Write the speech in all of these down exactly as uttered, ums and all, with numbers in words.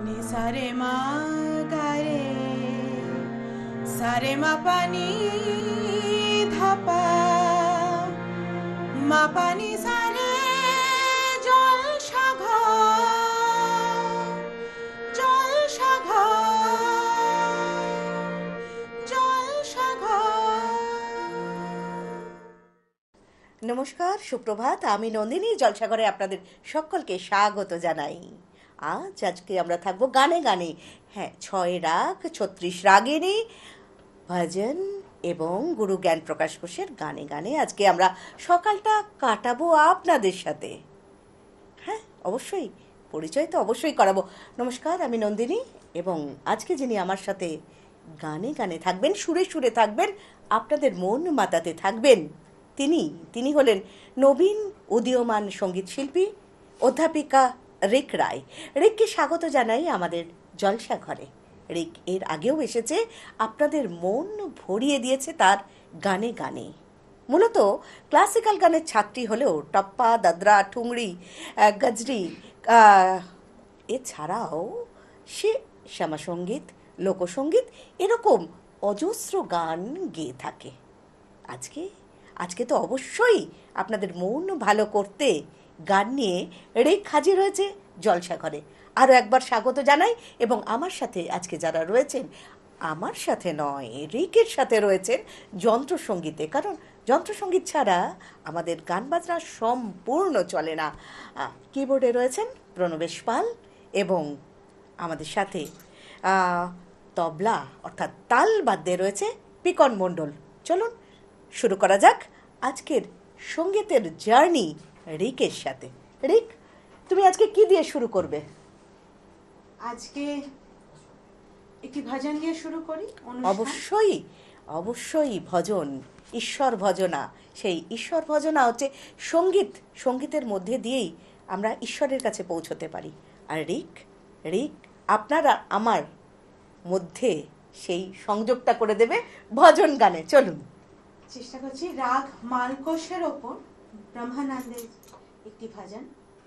नि सा रे मा गा रे सा रे मा पा नी धा पा मा पा नी सा रे জলসাঘর জলসাঘর জলসাঘর। নমস্কার, সুপ্রভাত। আমি নন্দিনী জলসাঘরে আপনাদের সকলকে স্বাগত জানাই। আজ আজকে আমরা থাকবো গানে গানে। হ্যাঁ, ছয় রাগ, ছত্রিশ রাগিনী, ভজন এবং গুরু জ্ঞান প্রকাশ ঘোষের গানে গানে আজকে আমরা সকালটা কাটাবো আপনাদের সাথে। হ্যাঁ, অবশ্যই পরিচয় তো অবশ্যই করাবো। নমস্কার, আমি নন্দিনী এবং আজকে যিনি আমার সাথে গানে গানে থাকবেন, সুরে সুরে থাকবেন, আপনাদের মন মাতাতে থাকবেন, তিনি তিনি হলেন নবীন উদীয়মান সঙ্গীত শিল্পী অধ্যাপিকা রিক রায়। রিককে স্বাগত জানাই আমাদের জলসা ঘরে। রিক এর আগেও এসেছে, আপনাদের মন ভরিয়ে দিয়েছে তার গানে গানে। মূলত ক্লাসিক্যাল গানের ছাত্রী হলেও টপ্পা, দাদরা, ঠুংরি, গজরি এছাড়াও সে শ্যামাসঙ্গীত, লোকসঙ্গীত এরকম অজস্র গান গেয়ে থাকে। আজকে আজকে তো অবশ্যই আপনাদের মন ভালো করতে গান নিয়ে রিক হাজির হয়েছে জলসা ঘরে। আরও একবার স্বাগত জানাই। এবং আমার সাথে আজকে যারা রয়েছেন, আমার সাথে নয়, রিকের সাথে রয়েছেন যন্ত্রসঙ্গীতে, কারণ যন্ত্রসঙ্গীত ছাড়া আমাদের গান বাজনা সম্পূর্ণ চলে না। কিবোর্ডে রয়েছেন প্রণবেশ পাল এবং আমাদের সাথে তবলা অর্থাৎ তাল বাদ্যে রয়েছে পিকন মণ্ডল। চলুন শুরু করা যাক আজকের সঙ্গীতের জার্নি রিকের সাথে। রিক, তুমি আজকে কি দিয়ে শুরু করবে? আজকে একটি ভজন দিয়ে শুরু করি। অবশ্যই অবশ্যই ভজন, ঈশ্বর ভজনা। সেই ঈশ্বর ভজনা হচ্ছে সঙ্গীত, সঙ্গীতের মধ্যে দিয়েই আমরা ঈশ্বরের কাছে পৌঁছতে পারি। আর রিক রিক আপনারা আমার মধ্যে সেই সংযোগটা করে দেবে ভজন গানে। চলুন চেষ্টা করছি। রাগ মালকোষের ওপর ব্রহ্মানন্দের একটি ভজন।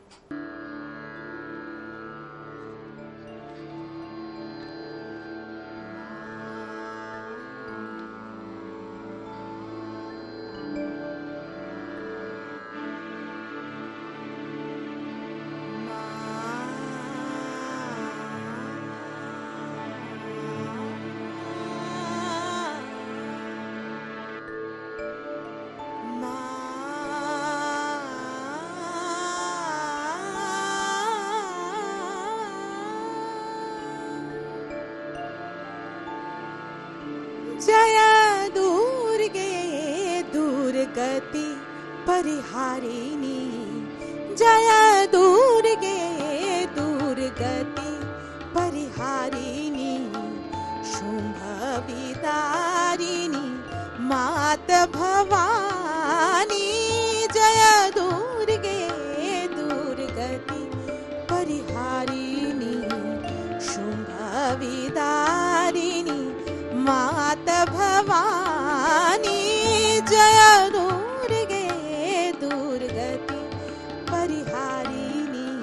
जय दुर्गे दुर्गति परिहारिणी, जय दुर्गे दुर्गति परिहारिणी, शुंभ विदारिणी मात भवानी, जय दुर्गे दुर्गति परिहारिणी, शुंभ विदारिणी मात भवानी, जय दुर्गे दुर्गति परिहारिणी।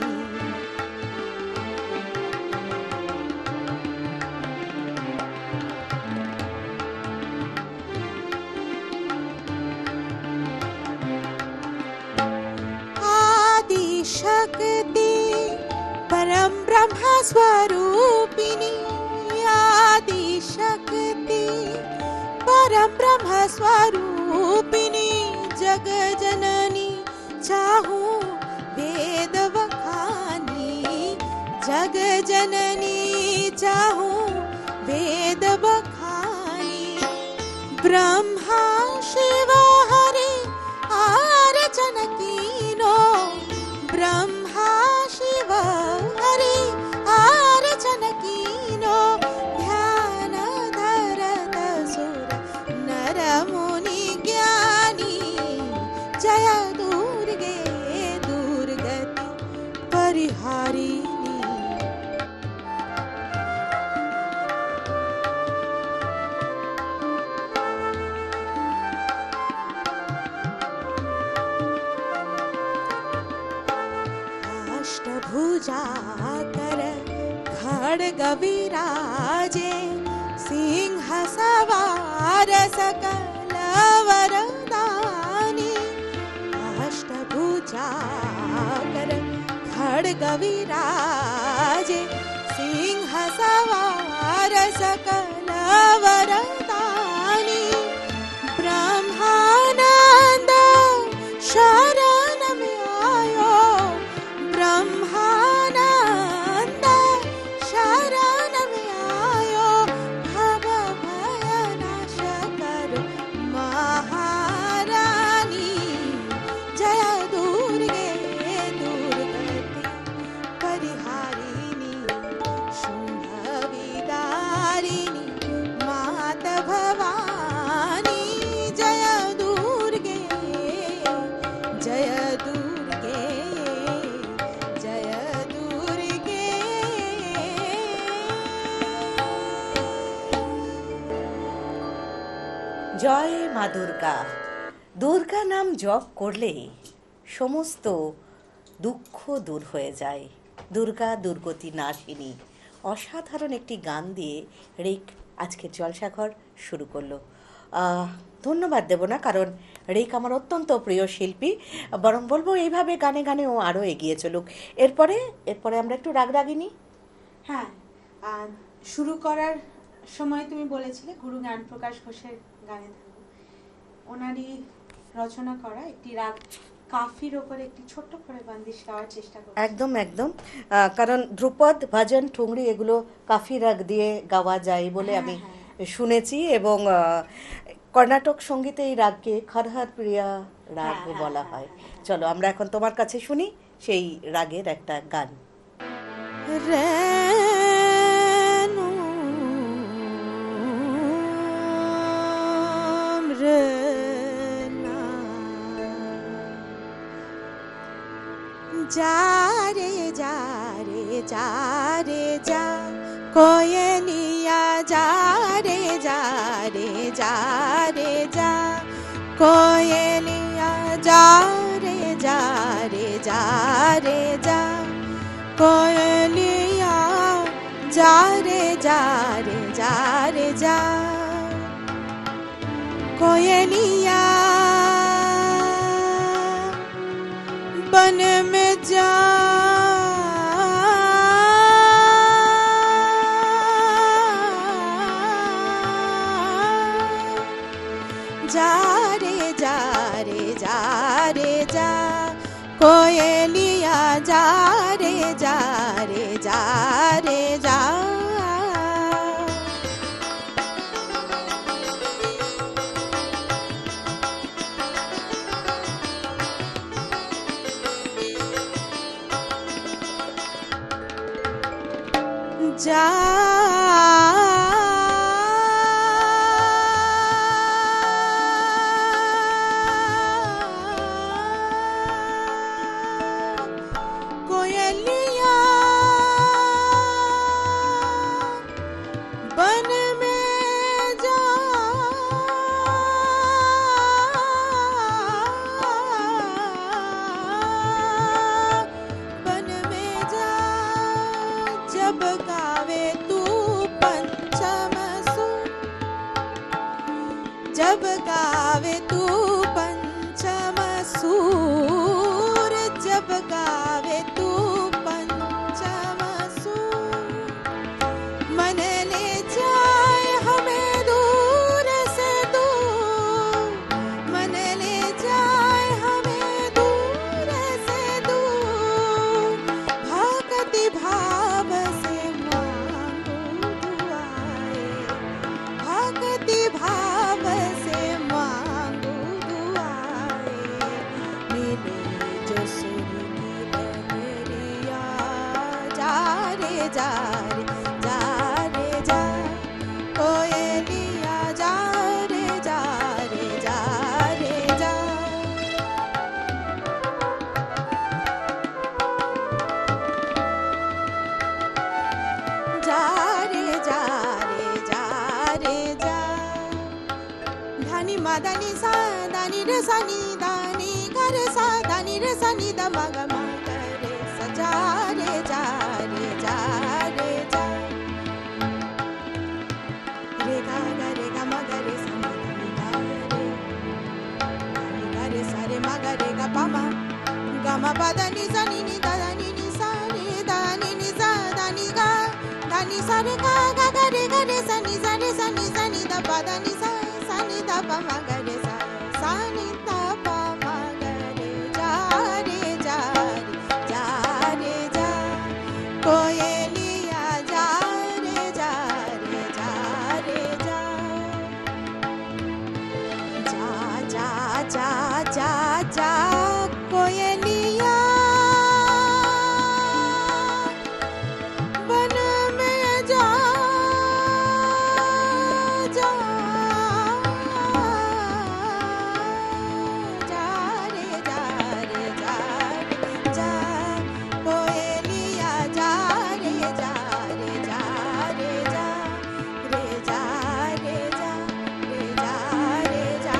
आदि शक्ति परम ब्रह्म स्वरूपिणी, आदि शक्ति परम ब्रह्म स्वरूपिणी, जग जननी चाहूं वेद बखानी, जग जननी चाहूं वेद बखानी, ब्रह्मा शिव हरि आरचन कीनो, ब्रह्मा शिव हरि आरचन कीनो, ध्यान धरत सुर नर मुनि ज्ञानी, जय दुर्गे दुर्गति परिहारिणी। खड्ग विराजे सिंह सवार सकल वरदानी अष्टभुजा कर खड्ग विराजे सिंह सवार सकल वरदानी ब्रह्मानंद शरण में आयो ब्रह्मानंद शरण में आयो भव भय नाश कर महारानी जय दुर्गे दुर्गति परिहारिणी शुंभ विदारिणी मात भवानी जय दुर्गे जय दुर्गे जय दुर्गे জয় মা দুর্গা। দুর্গা নাম জপ করলে সমস্ত দুঃখ দূর হয়ে যায়। দুর্গা দুর্গতি নাশিনী। অসাধারণ একটি গান দিয়ে রেক আজকের জলসাঘর শুরু করলো। আহ, ধন্যবাদ দেব না, কারণ রেক আমার অত্যন্ত প্রিয় শিল্পী, বরং বলবো এইভাবে গানে গানে ও আরও এগিয়ে চলুক। এরপরে এরপরে আমরা একটু রাগরাগিনী। হ্যাঁ, আর শুরু করার সময় তুমি বলেছিলে গুরু জ্ঞান প্রকাশ ঘোষের গানে থাকবো। ওনারই রচনা করা একটি রাগ কাফির ওপরে একটি ছোট্ট করে বান্দিশ গাওয়ার চেষ্টা করব। একদম একদম, আহ, কারণ ধ্রুপদ ভজন ঠুংরি এগুলো কাফি রাগ দিয়ে গাওয়া যায় বলে আমি শুনেছি, এবং আহ, কর্ণাটক সঙ্গীতে এই রাগকে খরহর প্রিয়া রাগ হ্যাঁ, বলা হ্যাঁ, হয়। চলো আমরা এখন তোমার কাছে শুনি সেই রাগের একটা গান। রেনু রেনা जा रे जा रे जा रे जा कोयलिया जा रे जा रे जा रे जा कोयलिया जा रे जा रे जा रे जा कोयलिया जा रे जा रे जा रे जा कोयलिया बन में जा जा रे जा रे जा रे जा कोयलिया जा रे जा रे जा रे जा जा कोयलिया बन में जा बन में जा जब गावे तू पंचम सुर जब गावे तू पंचम सूर जब गावे तू पंचम सूर मन ले जाए हमें दूर से दूर मन ले जाए हमें दूर से दूर भक्ति भाव से मांगो दुआएं भक्ति भाव से मांगो दुआएं मिले जो सुर की लहरिया जा रे जा रे जा रे जा कोयलिया जा रे जा रे जा रे जा जा रे जा रे जा रे जा धानी मा दानी सा दानी रे सा नी दानी गा रे सा दानी रे सा नी दा मा गा मा गा रे सा जा रे जा रे जा रे जा pa da ni sa ni ni da da ni ni sa ni da ni ni sa da ni ga da ni sa re ga ga ga re ga re sa ni sa re sa ni sa ni da pa da ni sa sa ni da pa ma ga re sa sa ni da pa ma ga re ja re ja re ja re ja कोयलिया जा रे जा रे जा रे जा जा जा जा जा जा कोयलिया वन में जा जा जा रे जा रे जा जा कोयलिया जा रे जा रे जा रे जा रे जा रे जा रे जा रे जा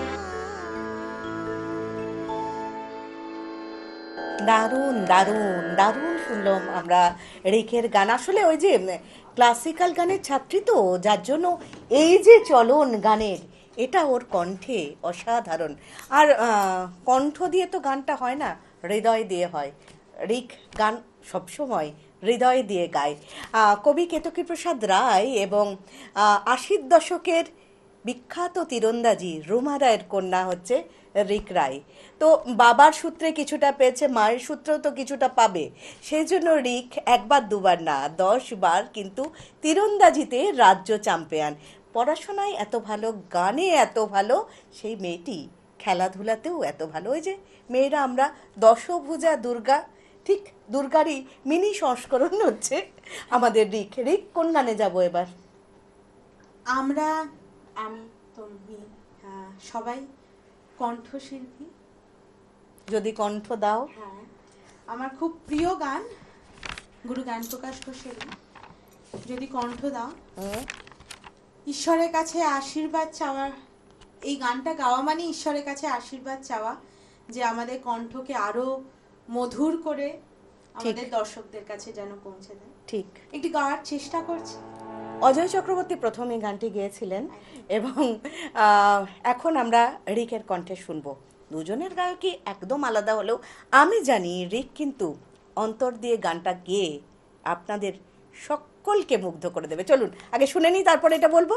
দারুণ দারুণ দারুণ শুনলাম আমরা রেখের গান। আসলে ওই যে ক্লাসিক্যাল গানের ছাত্রী তো, যার জন্য এই যে চলন গানের, এটা ওর কণ্ঠে অসাধারণ। আর আহ, কণ্ঠ দিয়ে তো গানটা হয় না, হৃদয় দিয়ে হয়। রিক গান সবসময় হৃদয় দিয়ে গায়। আহ, কবি কেতকী প্রসাদ রায় এবং আহ, আশির দশকের বিখ্যাত তীরন্দাজি রুমা রায়ের কন্যা হচ্ছে রিক রায়। তো বাবার সূত্রে কিছুটা পেয়েছে, মায়ের সূত্রেও তো কিছুটা পাবে। সেই জন্য রিক একবার দুবার না, দশ বার কিন্তু তীরন্দাজিতে রাজ্য চ্যাম্পিয়ন। পড়াশোনায় এত ভালো, গানে এত ভালো, সেই মেয়েটি খেলাধুলাতেও এত ভালো। ওই যে মেয়েরা আমরা দশভুজা দুর্গা, ঠিক দুর্গারই মিনি সংস্করণ হচ্ছে আমাদের রিক। রিক কোন গানে যাবো এবার? আমরা, আমি, তুমি, হ্যাঁ, সবাই কণ্ঠশিল্পী। যদি কণ্ঠ দাও। হ্যাঁ, আমার খুব প্রিয় গান গুরু জ্ঞান প্রকাশ ঘোষের যদি কণ্ঠ দাও। হুম। ঈশ্বরের কাছে আশীর্বাদ চাওয়ার, এই গানটা গাওয়া মানে ঈশ্বরের কাছে আশীর্বাদ চাওয়া যে আমাদের কণ্ঠকে আরো মধুর করে আমাদের দর্শকদের কাছে যেন পৌঁছে দেয়। ঠিক একটি গাওয়ার চেষ্টা করছি। অজয় চক্রবর্তী প্রথম এই গানটি গেয়েছিলেন এবং আহ, এখন আমরা রিকের কণ্ঠে শুনবো। দুজনের গায়কই একদম আলাদা হলেও আমি জানি রিক কিন্তু অন্তর দিয়ে গানটা গেয়ে আপনাদের সকলকে মুগ্ধ করে দেবে। চলুন আগে শুনে নিই, তারপরে এটা বলবো।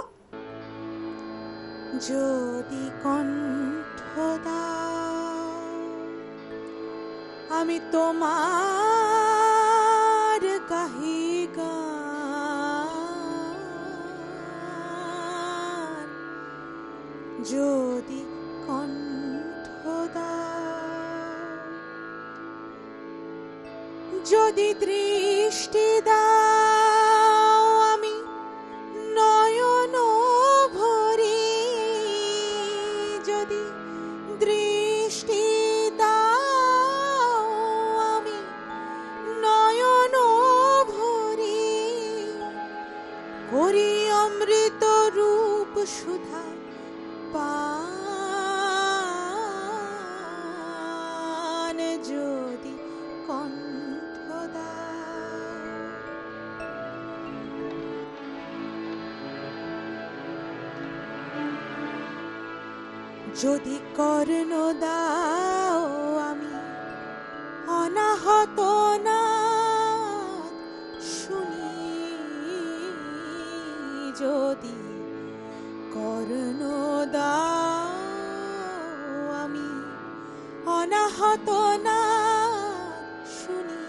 যদি কণ্ঠ দাও আমি তোমার গাহি গান, যদি কণ্ঠ দাও, যদি দৃষ্টি দাও আমি নয়ন ভরি, যদি দৃষ্টি দাও আমি নয়ন ভরি, করি অমৃত রূপ সুধা পান, যদি কণ্ঠ দাও। যদি কর্ণ দাও আমি অনাহত না শুনি, যদি কর্ণ দাও আমি অনাহত না শুনি,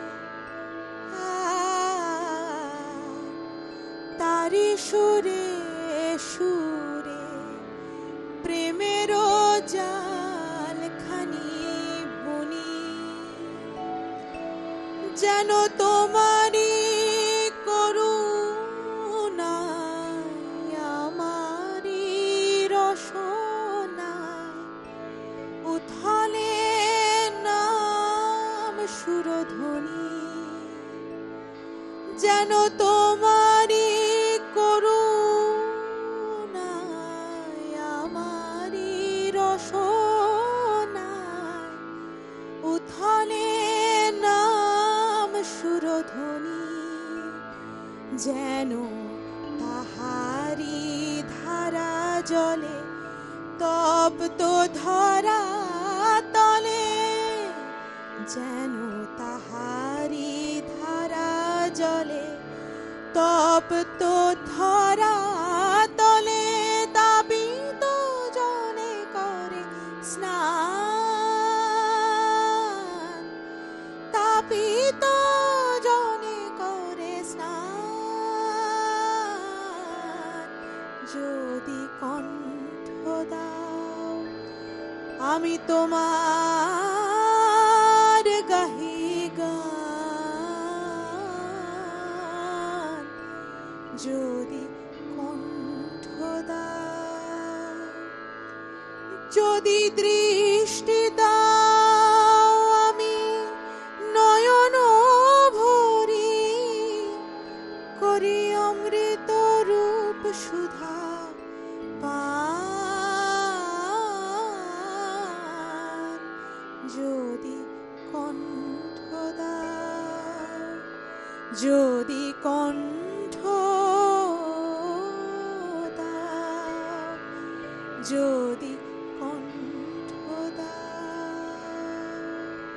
তারি সুরে সুরে প্রেমের জাল খানি বুনি, যেন তোমারি করুণায় আমারি রসনায় উথালে নাম সুরধ্বনি, যেন তোমারি করুণায় আমারি রসনায় উথালে নাম সুরধ্বনি, যেন তাহারি ধারা জলে তপ্ত ধরা তলে যেন তাহারি ধারা জলে তপ্ত ধরা তলে তাপিত জলে করে স্নান, তাপিত জলে করে স্নান। যদি কণ্ঠ দাও আমি তোমার গাহি গান, যদি কণ্ঠ দাও, যদি দৃষ্টি দাও আমি নয়ন ভরি করি অমৃত রূপ সুধা পান। যদি কণ্ঠ দাও, যদি কণ্ঠ দাও, যদি কণ্ঠ দাও।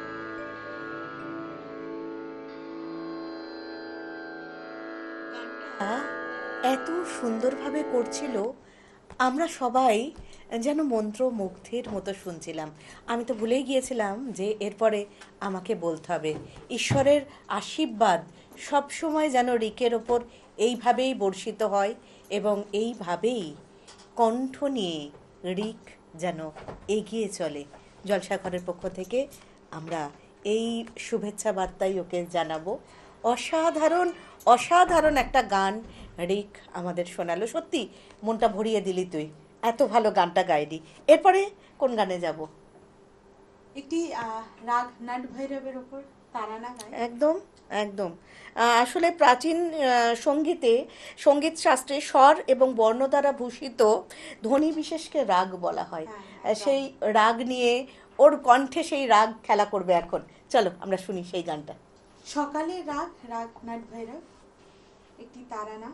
গানটা এত সুন্দরভাবে করছিল, আমরা সবাই যেন মন্ত্রমুগ্ধের মতো শুনছিলাম। আমি তো ভুলেই গিয়েছিলাম যে এরপরে আমাকে বলতে হবে ঈশ্বরের আশীর্বাদ সবসময় যেন রিকের ওপর এইভাবেই বর্ষিত হয় এবং এইভাবেই কণ্ঠ নিয়ে রিক যেন এগিয়ে চলে। জলসাঘরের পক্ষ থেকে আমরা এই শুভেচ্ছা বার্তাই ওকে জানাবো। অসাধারণ অসাধারণ একটা গান রিক আমাদের শোনালো, সত্যি মনটা ভরিয়ে দিলি তুই, এত ভালো গানটা গাইলি। এরপরে কোন গানে যাব? একটি আহ, রাগ নাট ভৈরবের ওপর তারানা গায়। একদম একদম আহ, আসলে প্রাচীন আহ, সঙ্গীতে সঙ্গীত শাস্ত্রে স্বর এবং বর্ণ দ্বারা ভূষিত ধ্বনি বিশেষকে রাগ বলা হয়। হ্যাঁ, আহ, সেই রাগ নিয়ে ওর কণ্ঠে সেই রাগ খেলা করবে এখন। চলো আমরা শুনি সেই গানটা। সকালে রাগ রাগ নাট ভৈরব, একটি তারানা।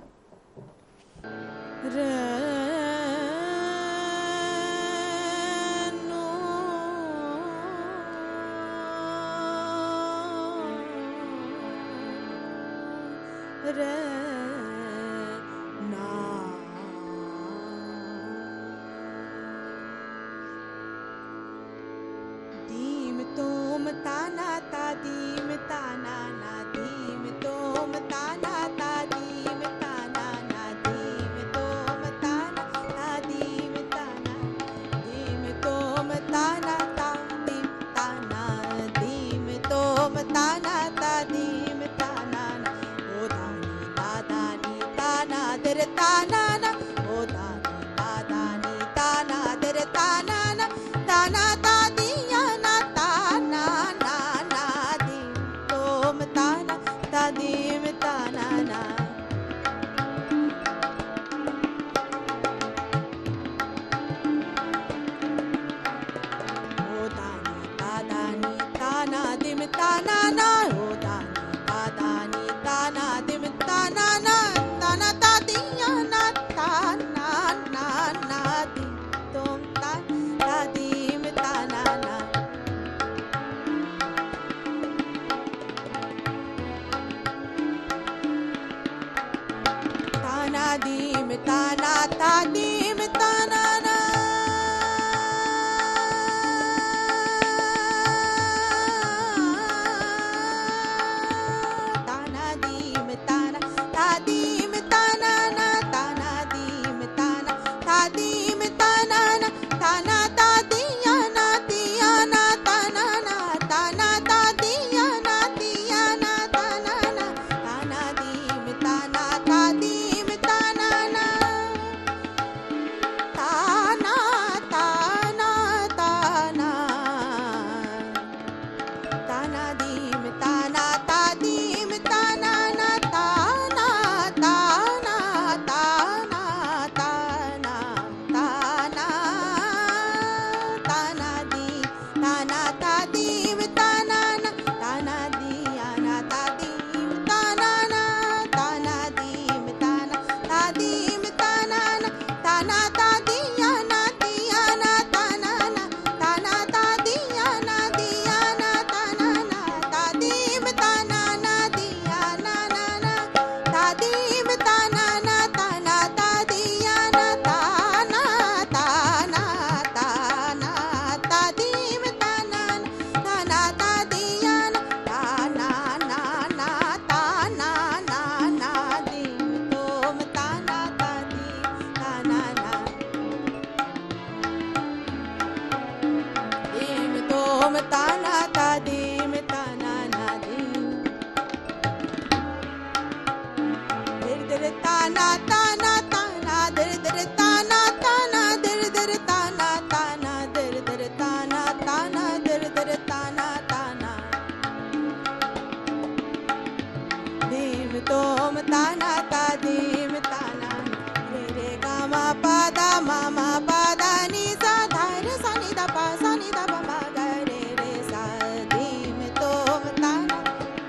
दीम तोम ताना ता दीम ताना ना दीम तोम ताना ता दीम ताना ना दीम तोम ताना ता दीम ताना दीम तोम ताना ता दीम ताना दीम तोम ताना ता दीम ताना ना ओ दानी दादानी ताना दर ताना ना ओ दानी दादानी ताना दर ताना ना ताना ता दिया ना ताना ना ना दीम तोम ताना ता दीम ताना ना। ओ दानी दादानी ताना दिम ताना ना ओ दानी दादानी ताना दिम ताना ना ताना ता दिया ना ताना ना ना दीम तोम ताना दीम ताना ना। ताना दीम ताना ता दीम ताना ना ताना दीम ताना ता दीम ताना ना ताना दीम ताना ता दीम ताना ना ताना ता दिया ना दिया ना ताना ना ताना ता दिया ना दिया ना ताना ना ताना दीम ताना ता दीम ताना ना ता ताना ताना ताना दर दर ताना ताना दर दर ताना ताना दर दर ताना ताना दर दर ताना ताना धीम तोम ताना ता धीम ताना रे रे गा मा पा दा मा मा पा दा नि सा धा रे सा नि दा पा सा नि दा पा मा गा रे रे सा धीम तोम ताना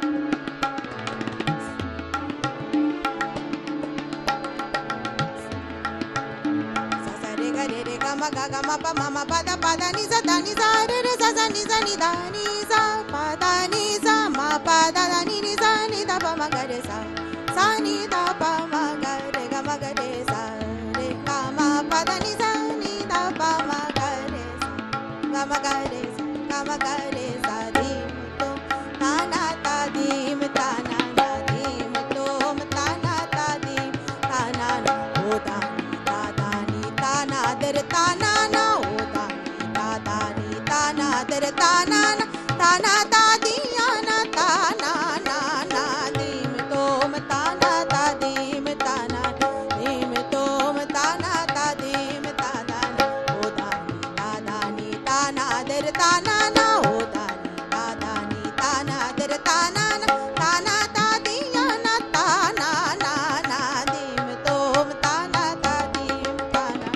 सा सा रे गा रे रे गा मा गा गा मा पा मा मा पा दा पा दा नि सा दा नि सा रे रे सा सा नि सा नि दा नि सा पा दा नि सा मा पा दा दा नि नि सा नि दा पा मा गा रे सा सा नि दा पा मा गा रे गा मा गा रे सा रे गा मा पा दा नि सा नि दा पा मा गा रे सा गा मा गा रे सा गा मा गा रे सा धीम तो ताना ता धीम ताना ता धीम तोम ताना ता धीम ताना ना ओ दानी ता दानी ताना दर ताना ना ओ दानी ता दानी ताना दर ताना ना ताना ता दिया ना ताना ना ना धीम तोम ताना ता धीम ताना धीम तोम ताना ता धीम ताना ओ दानी ता दानी ताना दर ताना ना ओ दानी ता दानी ताना दर ताना ना ताना ता दिया ना ताना ना ना धीम तोम ताना ता धीम ताना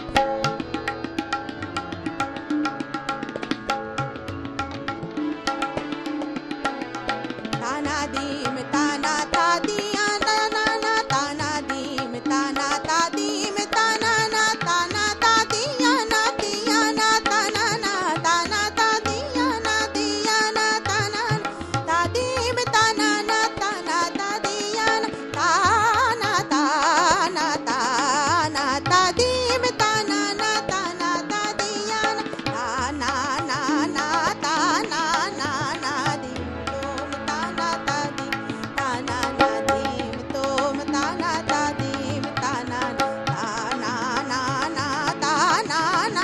ताना धीम ताना ता दिया ना ना ना ताना धीम ताना ता धीम ताना ना ताना ता दिया ना दिया ना ताना ना ताना ता दिया ना दिया ना ताना ता धीम ताना ना ताना ता दिया ना ताना ताना ताना ता धीम ताना ना ताना ता दिया ना ताना ना ना ताना ना ना धीम तोम ताना ता धीम ताना ना धीम तोम ताना ता धीम ताना ना ताना ना ना ताना ना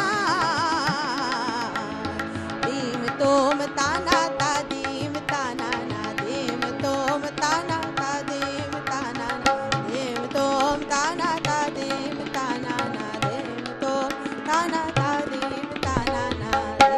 धीम तोम ताना ता धीम ताना ना धीम तोम ताना ता धीम ताना ना धीम तोम ताना ता धीम ताना ना धीम तोम ताना ता धीम ताना ना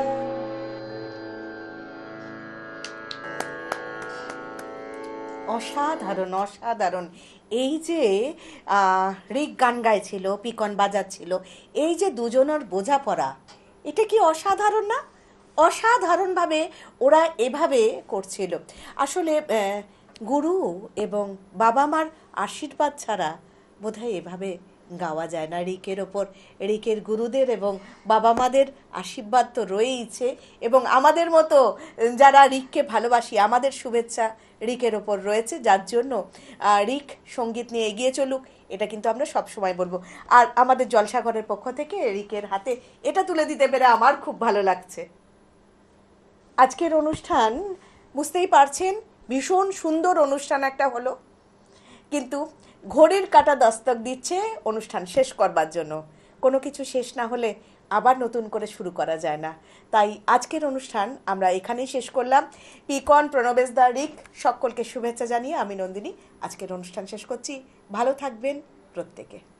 অসাধারণ অসাধারণ এই যে আহ, রিক গান গাইছিল, পিকন বাজাচ্ছিল, এই যে দুজনের বোঝাপড়া, এটা কি অসাধারণ না? অসাধারণভাবে ওরা এভাবে করছিল। আসলে আহ, গুরু এবং বাবা মার আশীর্বাদ ছাড়া বোধহয় এভাবে গাওয়া যায় না। রিকের ওপর রিকের গুরুদের এবং বাবা মাদের আশীর্বাদ তো রয়েইছে, এবং আমাদের মতো যারা রিককে ভালোবাসি আমাদের শুভেচ্ছা রিকের ওপর রয়েছে, যার জন্য আহ, রিক সঙ্গীত নিয়ে এগিয়ে চলুক, এটা কিন্তু আমরা সব সময় বলবো। আর আমাদের জলসাঘরের পক্ষ থেকে রিকের হাতে এটা তুলে দিতে পেরে আমার খুব ভালো লাগছে। আজকের অনুষ্ঠান বুঝতেই পারছেন ভীষণ সুন্দর অনুষ্ঠান একটা হলো, কিন্তু ঘড়ির কাঁটা দস্তক দিচ্ছে অনুষ্ঠান শেষ করবার জন্য। কোনো কিছু শেষ না হলে আবার নতুন করে শুরু করা যায় না, তাই আজকের অনুষ্ঠান আমরা এখানেই শেষ করলাম। পিকন, প্রণবেশ দা, রিক সকলকে শুভেচ্ছা জানিয়ে আমি নন্দিনী আজকের অনুষ্ঠান শেষ করছি। ভালো থাকবেন প্রত্যেকে।